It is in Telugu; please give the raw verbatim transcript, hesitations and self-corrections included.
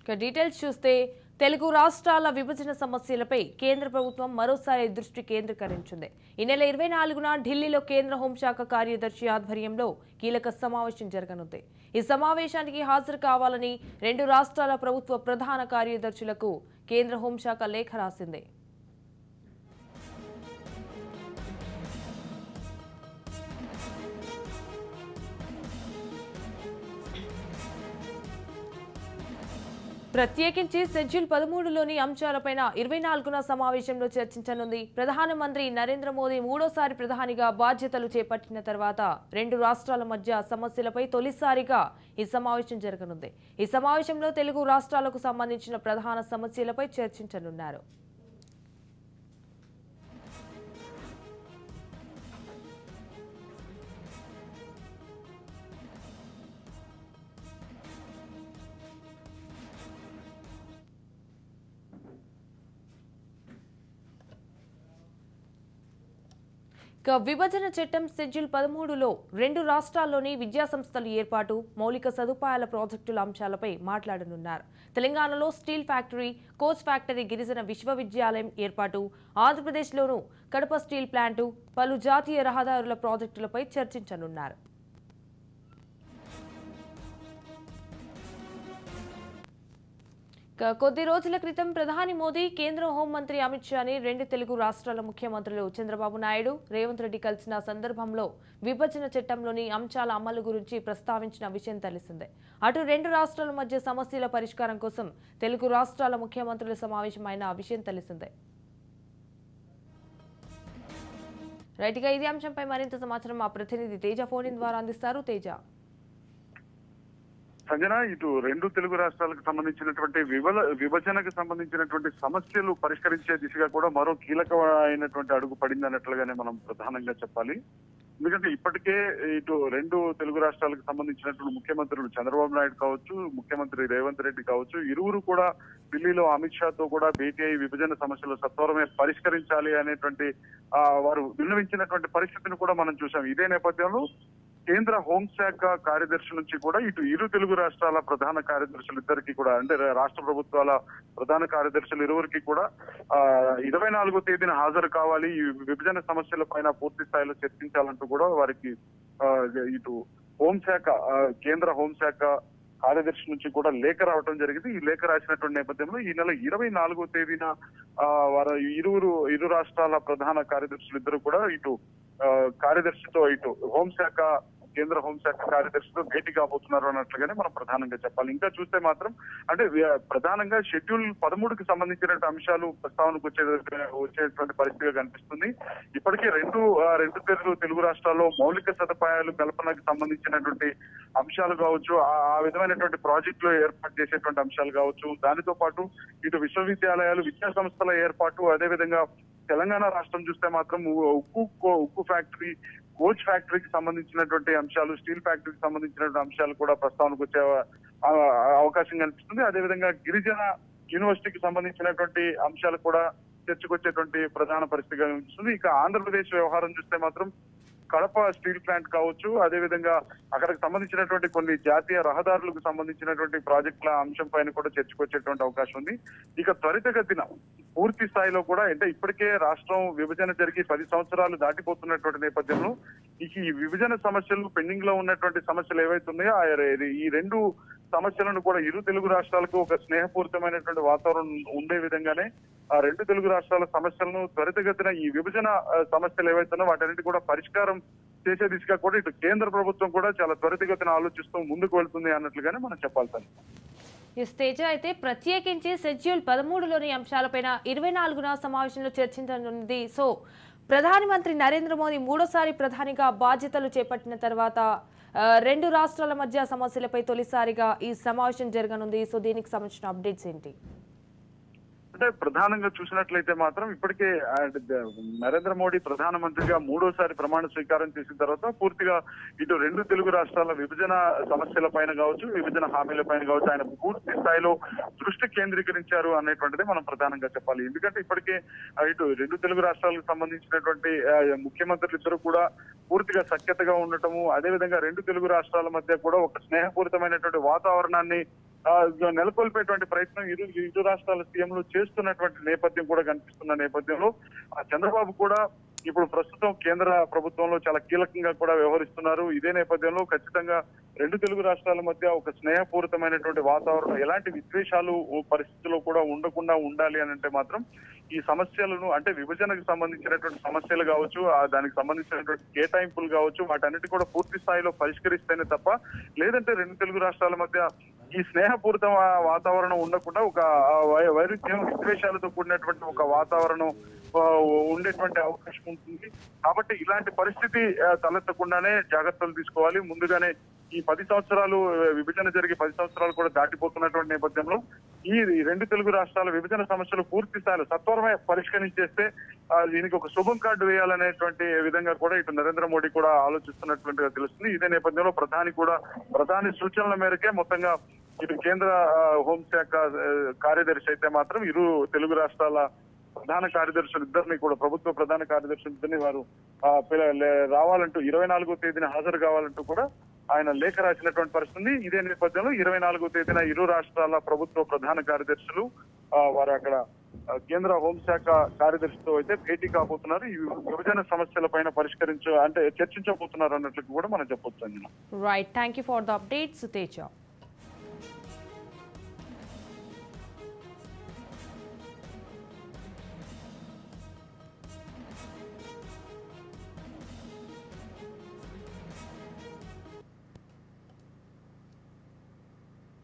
డీటెయిల్స్ చూస్తే తెలుగు రాష్ట్రాల విభజన సమస్యలపై కేంద్ర ప్రభుత్వం మరోసారి దృష్టి కేంద్రీకరించింది. ఈ నెల ఇరవై నాలుగున ఢిల్లీలో కేంద్ర హోంశాఖ కార్యదర్శి ఆధ్వర్యంలో కీలక సమావేశం జరగనుంది. ఈ సమావేశానికి హాజరు కావాలని రెండు రాష్ట్రాల ప్రభుత్వ ప్రధాన కార్యదర్శులకు కేంద్ర హోంశాఖ లేఖ రాసింది. ప్రత్యేకించి షెడ్యూల్ పదమూడులోని అంశాలపైన ఇరవై నాలుగున సమావేశంలో చర్చించనుంది. ప్రధానమంత్రి నరేంద్ర మోదీ మూడోసారి ప్రధానిగా బాధ్యతలు చేపట్టిన తర్వాత రెండు రాష్ట్రాల మధ్య సమస్యలపై తొలిసారిగా ఈ సమావేశం జరగనుంది. ఈ సమావేశంలో తెలుగు రాష్ట్రాలకు సంబంధించిన ప్రధాన సమస్యలపై చర్చించనున్నారు. విభజన చట్టం షెడ్యూల్ పదమూడులో రెండు రాష్ట్రాల్లోని విద్యాసంస్థల ఏర్పాటు, మౌలిక సదుపాయాల ప్రాజెక్టుల అంశాలపై మాట్లాడనున్నారు. తెలంగాణలో స్టీల్ ఫ్యాక్టరీ, కోచ్ ఫ్యాక్టరీ, గిరిజన విశ్వవిద్యాలయం ఏర్పాటు, ఆంధ్రప్రదేశ్లోనూ కడప స్టీల్ ప్లాంటు, పలు జాతీయ రహదారుల ప్రాజెక్టులపై చర్చించనున్నారు. కొద్ది రోజుల క్రితం ప్రధాని మోదీ, కేంద్ర హోంమంత్రి అమిత్ షాని రెండు తెలుగు రాష్ట్రాల ముఖ్యమంత్రులు చంద్రబాబు నాయుడు, రేవంత్ రెడ్డి కలిసిన సందర్భంలో విభజన చట్టంలోని అంశాల అమలు గురించి ప్రస్తావించిన విషయం తెలిసిందే. అటు రెండు రాష్ట్రాల మధ్య సమస్యల పరిష్కారం కోసం తెలుగు రాష్ట్రాల ముఖ్యమంత్రుల సమావేశమైన విషయం తెలిసిందే. రైట్గా ఇదే అంశంపై మరింత సమాచారం మా ప్రతినిధి తేజ ఫోన్ ఇన్ ద్వారా అందిస్తారు. తేజ. సంజన, ఇటు రెండు తెలుగు రాష్ట్రాలకు సంబంధించినటువంటి విభజ విభజనకు సంబంధించినటువంటి సమస్యలు పరిష్కరించే దిశగా కూడా మరో కీలకమైనటువంటి అడుగు పడింది అన్నట్లుగానే మనం ప్రధానంగా చెప్పాలి. ఎందుకంటే ఇప్పటికే ఇటు రెండు తెలుగు రాష్ట్రాలకు సంబంధించినటువంటి ముఖ్యమంత్రులు చంద్రబాబు నాయుడు కావచ్చు, ముఖ్యమంత్రి రేవంత్ రెడ్డి కావచ్చు, ఇరువురు కూడా ఢిల్లీలో అమిత్ షాతో కూడా భేటీ అయి విభజన సమస్యలు సత్వరమే పరిష్కరించాలి అనేటువంటి ఆ వారు విన్నవించినటువంటి పరిస్థితిని కూడా మనం చూసాం. ఇదే నేపథ్యంలో కేంద్ర హోంశాఖ కార్యదర్శి నుంచి కూడా ఇటు ఇరు తెలుగు రాష్ట్రాల ప్రధాన కార్యదర్శులు ఇద్దరికి కూడా, అంటే రాష్ట్ర ప్రభుత్వాల ప్రధాన కార్యదర్శులు ఇరువురికి కూడా ఆ ఇరవై నాలుగో తేదీన హాజరు కావాలి, ఈ విభజన సమస్యల పైన పూర్తి స్థాయిలో చర్చించాలంటూ కూడా వారికి ఆ ఇటు హోంశాఖ కేంద్ర హోంశాఖ కార్యదర్శి నుంచి కూడా లేఖ రావడం జరిగింది. ఈ లేఖ రాసినటువంటి నేపథ్యంలో ఈ నెల ఇరవై నాలుగో తేదీన ఆ వారు ఇరువురు ఇరు రాష్ట్రాల ప్రధాన కార్యదర్శులు ఇద్దరు కూడా ఇటు కార్యదర్శితో ఇటు హోంశాఖ కేంద్ర హోంశాఖ కార్యదర్శితో భేటీ కాబోతున్నారు అన్నట్లుగానే మనం ప్రధానంగా చెప్పాలి. ఇంకా చూస్తే మాత్రం అంటే ప్రధానంగా షెడ్యూల్ పదమూడుకి సంబంధించిన అంశాలు ప్రస్తావనకు వచ్చే వచ్చేటువంటి పరిస్థితిగా కనిపిస్తుంది. ఇప్పటికే రెండు రెండు తెలుగు తెలుగు రాష్ట్రాల్లో మౌలిక సదుపాయాలు కల్పనకు సంబంధించినటువంటి అంశాలు కావచ్చు, ఆ విధమైనటువంటి ప్రాజెక్టులు ఏర్పాటు చేసేటువంటి అంశాలు కావచ్చు, దానితో పాటు ఇటు విశ్వవిద్యాలయాలు, విద్యా సంస్థల ఏర్పాటు, అదేవిధంగా తెలంగాణ రాష్ట్రం చూస్తే మాత్రం ఉక్కు ఉక్కు ఫ్యాక్టరీ, కోచ్ ఫ్యాక్టరీకి సంబంధించినటువంటి అంశాలు, స్టీల్ ఫ్యాక్టరీకి సంబంధించినటువంటి అంశాలు కూడా ప్రస్తావనకు వచ్చే అవకాశం కనిపిస్తుంది. అదేవిధంగా గిరిజన యూనివర్సిటీకి సంబంధించినటువంటి అంశాలు కూడా చర్చకొచ్చేటువంటి ప్రధాన పరిస్థితిగా కనిపిస్తుంది. ఇక ఆంధ్రప్రదేశ్ వ్యవహారం చూస్తే మాత్రం కడప స్టీల్ ప్లాంట్ కావచ్చు, అదేవిధంగా అక్కడికి సంబంధించినటువంటి కొన్ని జాతీయ రహదారులకు సంబంధించినటువంటి ప్రాజెక్టుల అంశం పైన కూడా చర్చకొచ్చేటువంటి అవకాశం ఉంది. ఇక త్వరితగతిన పూర్తి స్థాయిలో కూడా, అంటే ఇప్పటికే రాష్ట్రం విభజన జరిగి పది సంవత్సరాలు దాటిపోతున్నటువంటి నేపథ్యంలో ఈ విభజన సమస్యలు, పెండింగ్ లో ఉన్నటువంటి సమస్యలు ఏవైతే ఉన్నాయో ఈ రెండు సమస్యలను కూడా ఇరు తెలుగు రాష్ట్రాలకు ఒక స్నేహపూరితమైనటువంటి వాతావరణం ఉండే విధంగానే ఆ రెండు తెలుగు రాష్ట్రాల సమస్యలను త్వరితగతిన ఈ విభజన సమస్యలు ఏవైతున్నాయో వాటన్నిటి కూడా పరిష్కారం చేసే దిశగా కూడా ఇటు కేంద్ర ప్రభుత్వం కూడా చాలా త్వరితగతిన ఆలోచిస్తూ ముందుకు వెళ్తుంది అన్నట్లుగానే మనం చెప్పాలి సార్. తేజ, అయితే ప్రత్యేకించి షెడ్యూల్ పదమూడులోని అంశాలపైన ఇరవై నాలుగున సమావేశంలో చర్చించనుంది. సో ప్రధానమంత్రి నరేంద్ర మోదీ మూడోసారి ప్రధానిగా బాధ్యతలు చేపట్టిన తర్వాత రెండు రాష్ట్రాల మధ్య సమస్యలపై తొలిసారిగా ఈ సమావేశం జరగనుంది. సో దీనికి సంబంధించిన అప్డేట్స్ ఏంటి? అంటే ప్రధానంగా చూసినట్లయితే మాత్రం ఇప్పటికే నరేంద్ర మోడీ ప్రధానమంత్రిగా మూడోసారి ప్రమాణ స్వీకారం చేసిన తర్వాత పూర్తిగా ఇటు రెండు తెలుగు రాష్ట్రాల విభజన సమస్యల పైన కావచ్చు, విభజన హామీల పైన కావచ్చు ఆయన పూర్తి స్థాయిలో దృష్టి కేంద్రీకరించారు అనేటువంటిది మనం ప్రధానంగా చెప్పాలి. ఎందుకంటే ఇప్పటికే ఇటు రెండు తెలుగు రాష్ట్రాలకు సంబంధించినటువంటి ముఖ్యమంత్రులు ఇద్దరు కూడా పూర్తిగా సఖ్యతగా ఉండటము, అదేవిధంగా రెండు తెలుగు రాష్ట్రాల మధ్య కూడా ఒక స్నేహపూరితమైనటువంటి వాతావరణాన్ని నెలకొల్పేటువంటి ప్రయత్నం ఇరు ఇరు రాష్ట్రాల సీఎంలు చేస్తున్నటువంటి నేపథ్యం కూడా కనిపిస్తున్న నేపథ్యంలో చంద్రబాబు కూడా ఇప్పుడు ప్రస్తుతం కేంద్ర ప్రభుత్వంలో చాలా కీలకంగా కూడా వ్యవహరిస్తున్నారు. ఇదే నేపథ్యంలో ఖచ్చితంగా రెండు తెలుగు రాష్ట్రాల మధ్య ఒక స్నేహపూరితమైనటువంటి వాతావరణం, ఎలాంటి విద్వేషాలు పరిస్థితుల్లో కూడా ఉండకుండా ఉండాలి అని అంటే మాత్రం ఈ సమస్యలను అంటే విభజనకు సంబంధించినటువంటి సమస్యలు కావచ్చు, దానికి సంబంధించినటువంటి కేటాయింపులు కావచ్చు, వాటన్నిటి కూడా పూర్తి స్థాయిలో పరిష్కరిస్తేనే తప్ప లేదంటే రెండు తెలుగు రాష్ట్రాల మధ్య ఈ స్నేహపూరిత వాతావరణం ఉండకుండా ఒక వైరుధ్యం విద్వేషాలతో కూడినటువంటి ఒక వాతావరణం ఉండేటువంటి అవకాశం ఉంటుంది. కాబట్టి ఇలాంటి పరిస్థితి తలెత్తకుండానే జాగ్రత్తలు తీసుకోవాలి. ముందుగానే ఈ పది సంవత్సరాలు విభజన జరిగి పది సంవత్సరాలు కూడా దాటిపోతున్నటువంటి నేపథ్యంలో ఈ రెండు తెలుగు రాష్ట్రాల విభజన సమస్యలు పూర్తి స్థాయిలో సత్వరమే పరిష్కరించేస్తే దీనికి ఒక శుభం కార్డు వేయాలనేటువంటి విధంగా కూడా ఇటు నరేంద్ర మోడీ కూడా ఆలోచిస్తున్నటువంటిగా తెలుస్తుంది. ఇదే నేపథ్యంలో ప్రధాని కూడా ప్రధాని సూచనల మేరకే మొత్తంగా ఇటు కేంద్ర హోంశాఖ కార్యదర్శి అయితే మాత్రం ఇరు తెలుగు రాష్ట్రాల ప్రధాన కార్యదర్శులు ఇద్దరిని కూడా ప్రభుత్వ ప్రధాన కార్యదర్శులు ఇద్దరిని వారు రావాలంటూ ఇరవై నాలుగో తేదీన హాజరు కావాలంటూ కూడా ఆయన లేఖ రాసినటువంటి పరిస్థితి. ఇదే నేపథ్యంలో ఇరవై నాలుగో తేదీన ఇరు రాష్ట్రాల ప్రభుత్వ ప్రధాన కార్యదర్శులు వారు అక్కడ కేంద్ర హోంశాఖ కార్యదర్శితో అయితే భేటీ కాబోతున్నారు. ఈ విభజన సమస్యల పైన పరిష్కరించ అంటే చర్చించబోతున్నారు అన్నట్లు కూడా మనం చెప్పొచ్చు. Right, thank you for the updates Teja.